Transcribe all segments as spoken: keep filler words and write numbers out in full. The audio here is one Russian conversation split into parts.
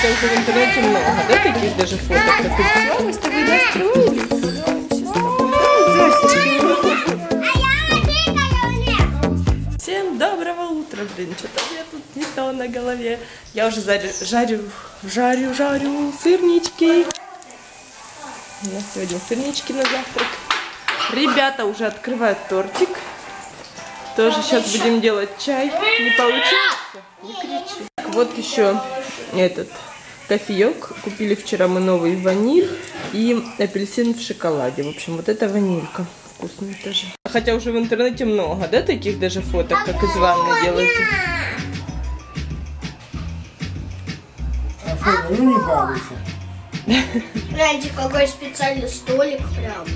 Хотя уже в интернете много, да, таких даже фоток, как ты с тобой настроились. Всем доброго утра, блин, что-то у меня тут не то на голове. Я уже жарю, жарю, жарю, жарю сырнички. У нас сегодня сырнички на завтрак. Ребята уже открывают тортик. Тоже сейчас будем делать чай. Не получается? Не кричи. Вот еще этот кофеек. Купили вчера мы новый ваниль и апельсин в шоколаде. В общем, вот это ванилька. Вкусная тоже. Хотя уже в интернете много, да, таких даже фоток, как из ванны делаете. А ну не балуйся. Гляньте, какой специальный столик прям.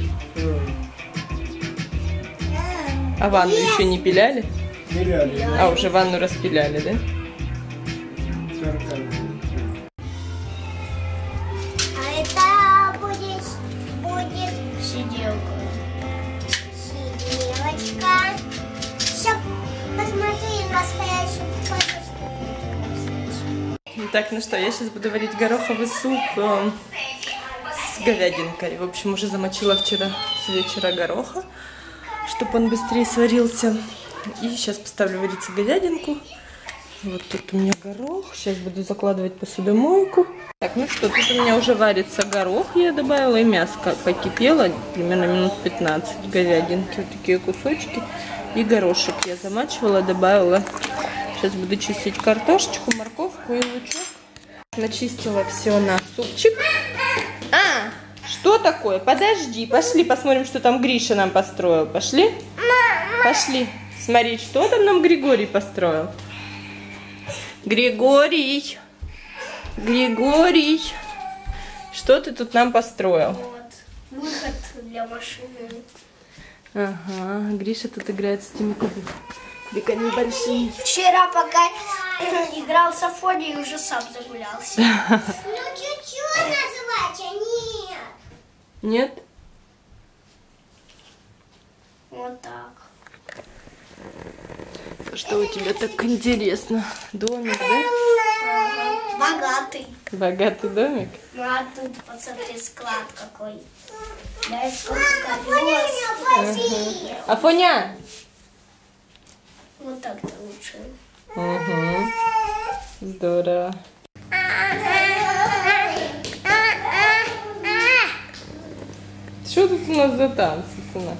А ванну еще не пиляли? Пиляли. А, уже ванну распиляли, да? А это будет, будет сиделка. Сиделочка. Все, посмотри, настоящий подушку. Так, ну что, я сейчас буду варить гороховый суп э, с говядинкой. В общем, уже замочила вчера с вечера гороха, чтобы он быстрее сварился. И сейчас поставлю вариться говядинку. Вот тут у меня горох. Сейчас буду закладывать посудомойку. Так, ну что, тут у меня уже варится горох. Я добавила и мясо покипело. Примерно минут пятнадцать говядинки. Вот такие кусочки. И горошек я замачивала, добавила. Сейчас буду чистить картошечку, морковку и лучок. Начистила все на супчик. А, что такое? Подожди, пошли посмотрим, что там Гриша нам построил. Пошли? Пошли. Смотреть, что там нам Григорий построил. Григорий. Григорий. Что ты тут нам построил? Вот, выход для машины. Ага, Гриша тут играет с этими кубиками большими. Вчера, пока играл с Афоней, уже сам загулялся. Ну, чуть-чуть называть, а нет. Нет? Вот так. Что у тебя так интересно? Домик, да? Ага. Богатый. Богатый домик? Ну, а тут, посмотри, склад какой. Да, сколько колес. Ага. Афоня! Вот так-то лучше. Угу. Здорово. Что тут у нас за танцы, сына?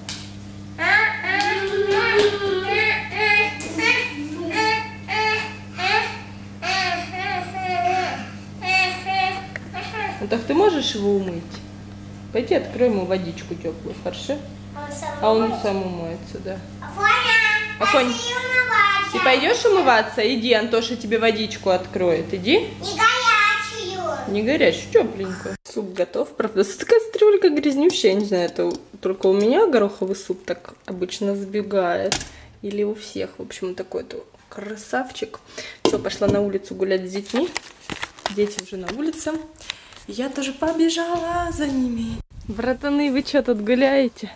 Ну так ты можешь его умыть? Пойди открой ему водичку теплую, хорошо? А он сам умоется, да. Афоня, ты пойдешь умываться? Иди, Антоша тебе водичку откроет. Иди. Не горячую. Не горячую, тепленькую. Суп готов, правда. Кастрюлька грязнющая, я не знаю, это только у меня гороховый суп так обычно сбегает. Или у всех. В общем, такой-то красавчик. Все, пошла на улицу гулять с детьми. Дети уже на улице. Я тоже побежала за ними. Братаны, вы что тут гуляете?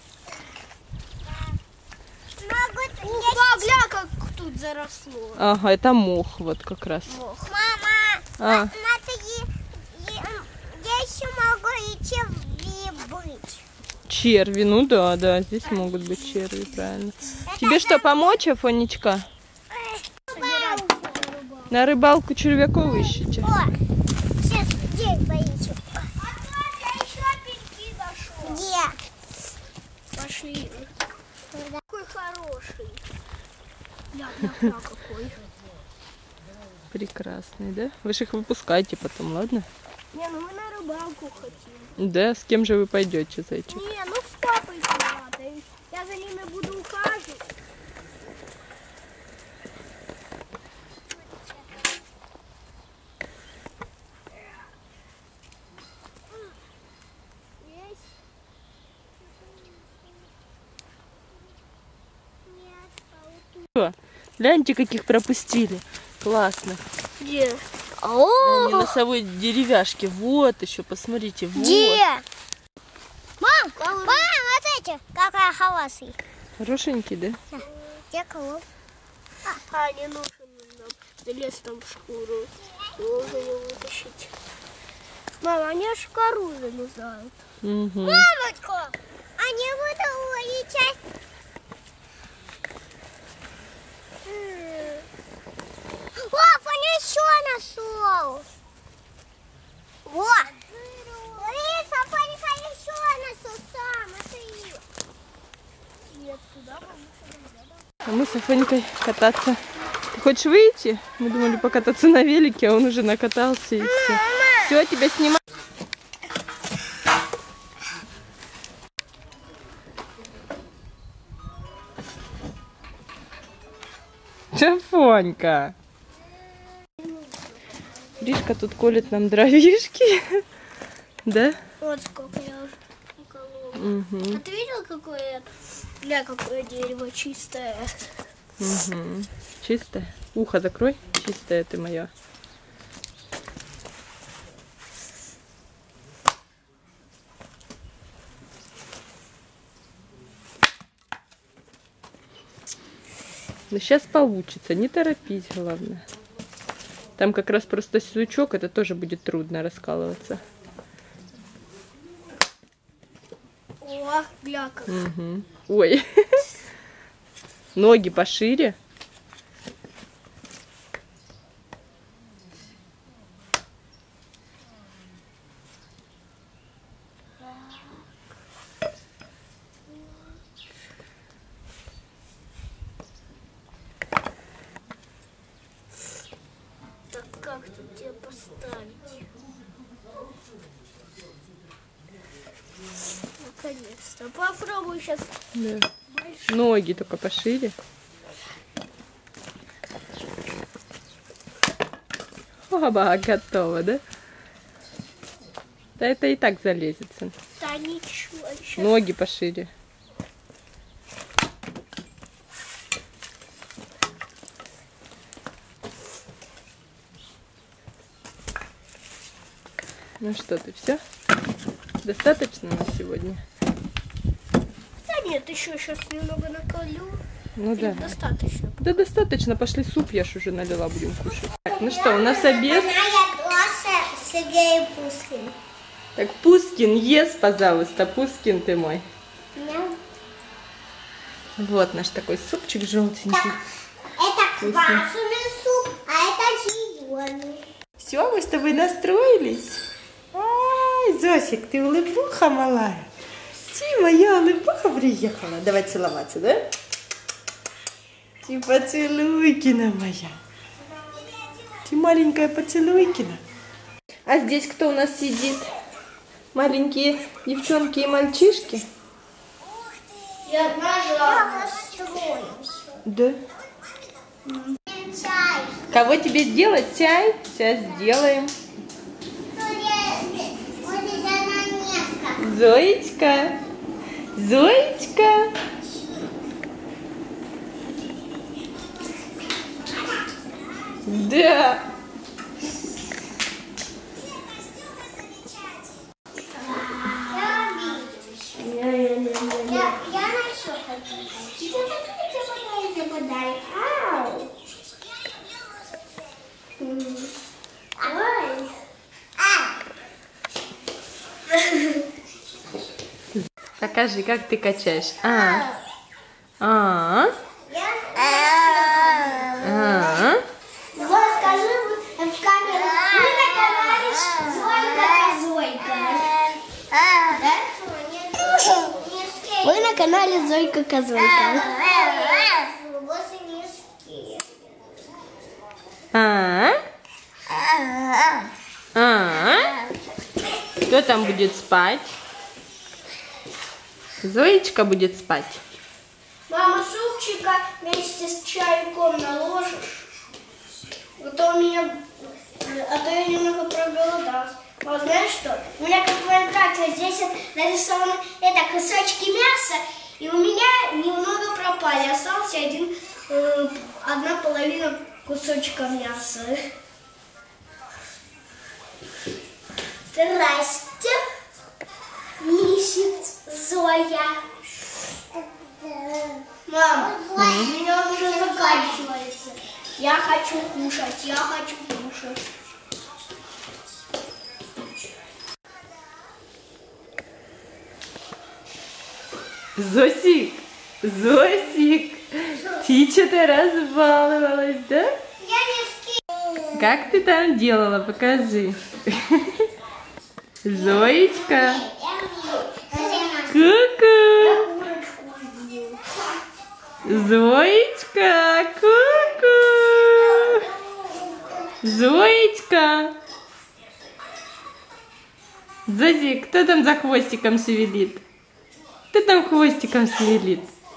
Уха, гля, как тут заросло. Ага, это мох вот как раз. Мох. Мама, А. надо, я еще могу идти быть. Черви, ну да, да, здесь могут быть черви, правильно. Тебе что, помочь, Афонечка? На рыбалку червяков ищете? О, сейчас где боитесь? Где? Пошли. Какой хороший. Ля-ля-ля какой. Прекрасный, да? Вы же их выпускаете потом, ладно? Не, ну мы на рыбалку хотим. Да, с кем же вы пойдете, зайчик? Не, ну с папой надо. Я за ними буду ухаживать. Гляньте, каких пропустили. Классно. Где? Они носовой деревяшки. Вот еще, посмотрите. Вот. Где? Мам, мам, вот эти, какая холосый. Хорошенький, да? Где колоб? А, не нужен нам. Залез там в шкуру. Уже не вытащить. Мама, они аж кору залезают. Угу. Мамочка, они будут улететь. О, он еще нашел. Вот. Смотри, Сапонька еще нашел сам. Смотри. Нет, туда, А мы с Афонькой кататься. Ты хочешь выйти? Мы думали покататься на велике, а он уже накатался и все. Все, тебя снимаю. Афонька. Ришка тут колет нам дровишки. Да? вот сколько я уже уколола. Угу. А ты видел, какое, для какое дерево чистое? Угу. Чистое. Ухо закрой. Чистое ты моя. Ну сейчас получится. Не торопись, главное. Там как раз просто сучок, это тоже будет трудно раскалываться. О, гля как. Угу. Ой. Ноги пошире. Так как тут тебе поставить? Наконец-то. Попробуй сейчас. Да. Ноги только пошире. Оба, готово, да? Да это и так залезется. Да ничего. Еще. Ноги пошире. Ну что ты, все? Достаточно на сегодня? Да нет, еще сейчас немного наколю. Ну да. Достаточно. Да достаточно, пошли суп, я ж уже налила, будем кушать. Так, ну что, у нас обед. Сергей Пускин. Так, Пускин, ешь, пожалуйста, Пускин ты мой. Вот наш такой супчик желтенький. Это квашеный суп, а это зеленый. Все, мы с тобой настроились. Ай, Зосик, ты улыбуха малая. Ты моя улыбуха приехала. Давай целоваться, да? Ты поцелуйкина моя. Ты маленькая поцелуйкина. А здесь кто у нас сидит? Маленькие девчонки и мальчишки? Я нажала. Да. Чай. Кого тебе сделать чай? Сейчас сделаем. Зоечка. Зоечка. Да. Я начну хочу. Тебе подарок. Ау. Ой. Покажи, как ты качаешь. А. А. А. Вот, скажи в камеру. Вы на канале Зойка Козойка. Вы на канале Зойка Козойка. А. А. Кто там будет спать? Зоечка будет спать. Мама, супчика вместе с чайком наложишь. А то у меня, а то я немного проголодалась. Вот знаешь что? У меня как в Майнкрафте здесь нарисованы это кусочки мяса, и у меня немного пропали. Остался один, э, одна половина кусочка мяса. Здрасте, месяц Зоя. Мама, у меня уже заканчивается. Я хочу кушать, я хочу кушать. Зосик, Зосик, ты что-то разбаловалась, да? Я не скину. Как ты там делала? Покажи. Зоечка. Ку-ку. Зоечка, ку-ку. Зоечка. Зозик, кто там за хвостиком шевелит? Кто там хвостиком шевелит?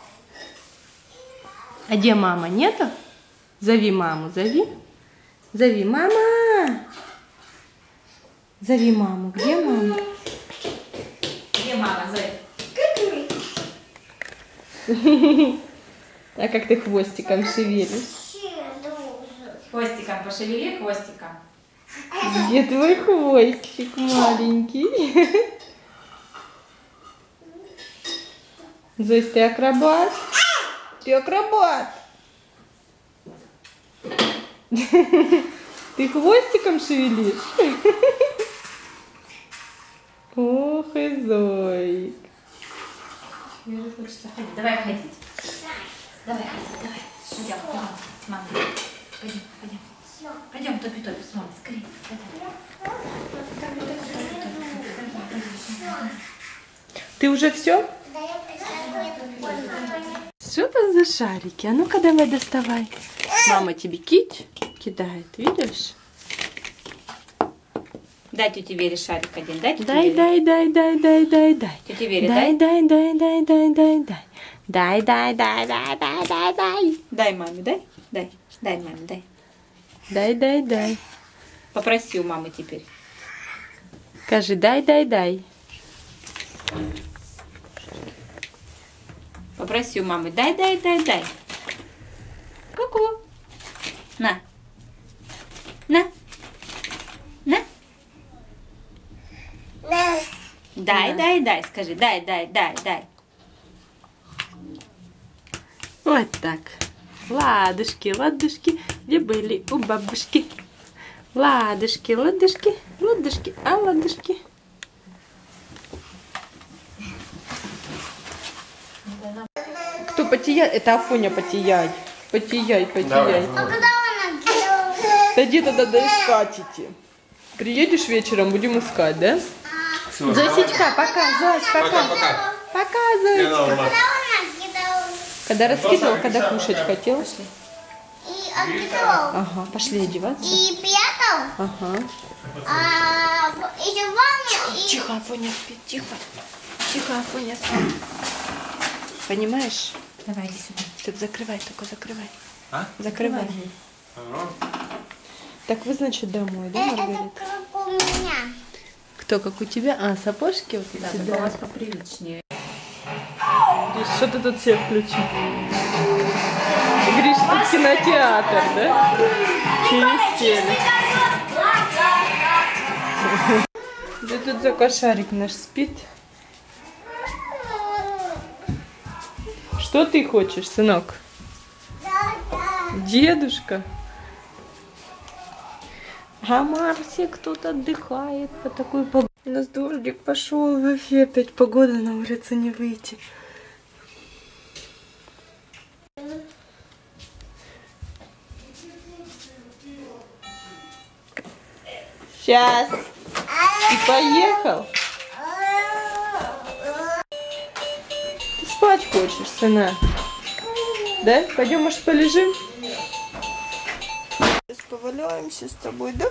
А где мама? Нету? Зови маму, зови. Зови, мама. Зови маму. Где мама? Где мама, Зоя? А как ты хвостиком шевелишь? Хвостиком пошевели, хвостиком. Где твой хвостик маленький? Зось, ты акробат? Ты акробат? Ты хвостиком шевелишь? Ох и Зоик. Мне уже хочется ходить. Давай ходить. Давай ходить, давай. Пойдем, пойдем с мамой. Пойдем, пойдем. Пойдем, топи-топи с мамой, скорее. Ты уже все? Что там за шарики? А ну-ка давай доставай. Мама тебе кить кидает, видишь? Дай тете Вере шарик один, дай тете Дай, Вере. дай, дай, дай, дай, дай, дай. Тете Вере Дай, дай. дай, дай, дай, дай, дай, дай. Дай, дай, дай, дай, дай, дай, дай. Дай маме, дай. Дай, дай маме, дай. Дай, дай, дай. Попроси у мамы теперь. Скажи, дай, дай, дай. Попроси у мамы, дай, дай, дай, дай. Ку-ку. На. На. На. Дай, дай, дай, скажи, дай, дай, дай, дай. Вот так. Ладушки, ладушки, где были у бабушки? Ладушки, ладушки, ладушки, а ладушки. Кто потияет? Это Афоня потияй. Потияй, потияй. А когда она делала? Да где тогда доискать идти? Приедешь вечером, будем искать, да? Зосечка, пока, Зось, пока. Пока-пока. Пока, Зось. Когда она кидала? Когда раскидывал, когда кушать хотел? И откидывал. Ага, пошли одеваться. И прятал. Ага. А и в ванну, и... Тихо, Афоня спит, тихо. Тихо, Афоня спит. Понимаешь? Давай, иди сюда. Так закрывай, только закрывай. А? Закрывай. Так вы, значит, домой, да, Э, Это Маргарита? как у меня. Кто, как у тебя? А, сапожки вот Да, эти, только да. у вас поприличнее. Гриш, что ты тут себе включил? Гриш, тут кинотеатр, да? Через телек. Да тут за кошарик наш спит. Что ты хочешь, сынок? Дедушка. А Марсик тут отдыхает по такой погоде. У нас дождик пошел, вообще опять погода, на улицу не выйти. Сейчас. И поехал. Ты спать хочешь, сына? Да? Пойдем, может, полежим? Сейчас поваляемся с тобой, да?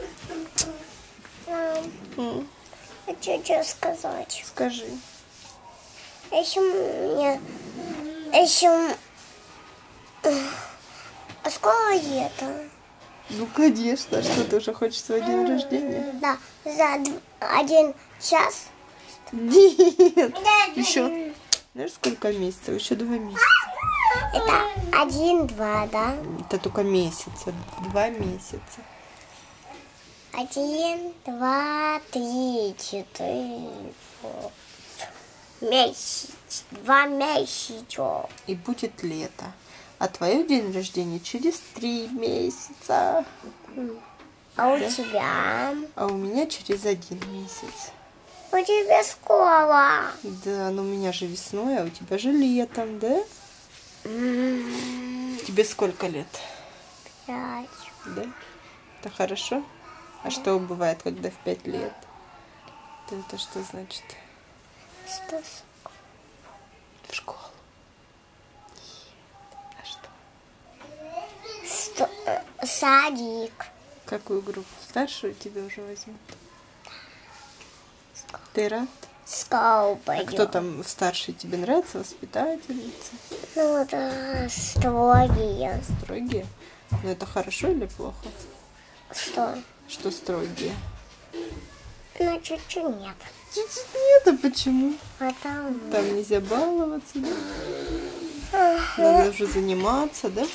М, Хочу что сказать. Скажи. Еще мне... Еще... А скоро это? Ну, конечно, что ты уже хочешь свой день рождения? Да, за д- один час. Нет. Еще, знаешь, сколько месяцев? Еще два месяца. Это один-два, да? Это только месяца. Два месяца. Один, два, три, четыре, месяц. Два месяца. И будет лето. А твое день рождения через три месяца. А у тебя? А у меня через один месяц. У тебя школа. Да, но у меня же весной, а у тебя же летом, да? Тебе сколько лет? Пять. Да? Это хорошо? А что бывает, когда в пять лет? Это что значит? Что? В школу. А что? Что? Садик. Какую группу? Старшую тебе уже возьмут? Ты рад? Скол А пойдем. кто там старший? Тебе нравится? Воспитательница? Ну да, строгие. Строгие? Ну это хорошо или плохо? Что? Что строгие? Ну, чуть-чуть нет. Чуть-чуть нет, а почему? Потому... Там нельзя баловаться, да? Надо уже заниматься, да?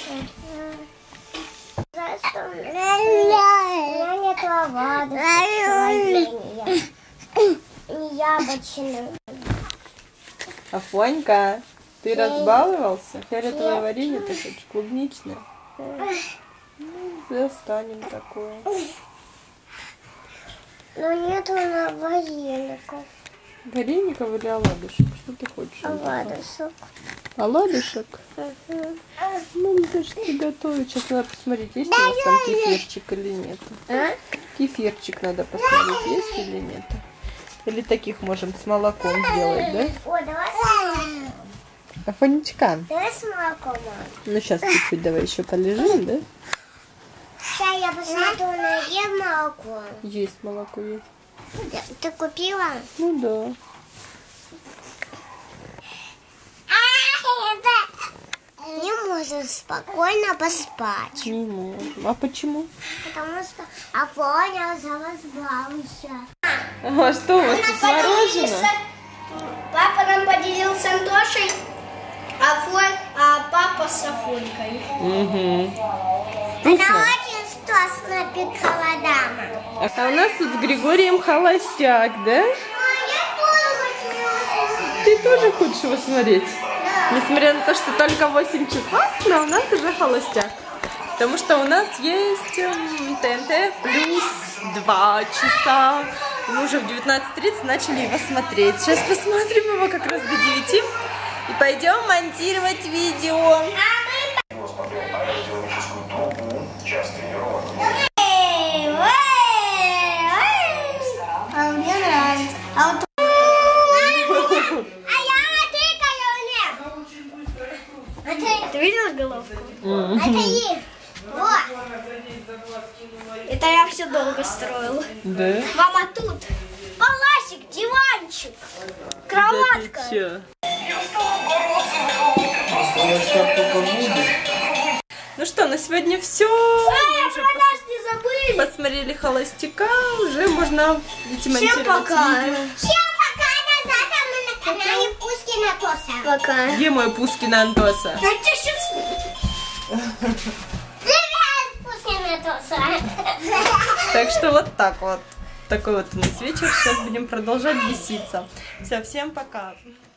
За что? У меня нет оладушек. Не яблочный. Афонька, ты разбаловался? Фиолетовое варенье ты хочешь? Клубничное? Ну, достанем такое. Но нету на вареников. Вареников или оладушек? Что ты хочешь? Оладушек. Оладушек? Ну, надо же приготовить. Сейчас надо посмотреть, есть у нас там кефирчик или нет. А? Кефирчик надо посмотреть, есть или нет. Или таких можем с молоком сделать, да? Ой, давай. Афонечка, Давай с молоком. ну сейчас чуть-чуть давай еще полежим, да? Сейчас я посмотрю на е молоко. Есть молоко, есть. Ты купила? Ну да. Не можем спокойно поспать. Не можем. А почему? Потому что Афоня разбавился. А что у вас тут мороженое? Папа нам поделился с Антошей, Афонь, а папа с Афонькой. Угу. Она Вкусно? очень вкусно пекала дома. А у нас тут с Григорием холостяк, да? А я тоже хочу. Ты тоже хочешь его смотреть? Несмотря на то, что только восемь часов, но у нас уже холостяк. Потому что у нас есть эм, ТНТ плюс два часа. И мы уже в девятнадцать тридцать начали его смотреть. Сейчас посмотрим его как раз до девяти. И пойдем монтировать видео. А мне нравится. А вот... А я натыкаю мне. Ты видела головку? Это их. Вот. Это я все долго строила. Да? Мама тут. Паласик, диванчик, кроватка. Да ты чё? Осталось так только будет. Ну что, на сегодня все. Эй, про нас не забыли. Посмотрели холостяка. Уже можно идти монтировать пока. видео. Всем пока. На завтра мы на канале Пускина Тоса. Пока. Где мой Пускина Антоса? Ну, ты сейчас... Привет, Пускина Тоса. Так что вот так вот. Такой вот у нас вечер. Сейчас будем продолжать беситься. Все, всем пока.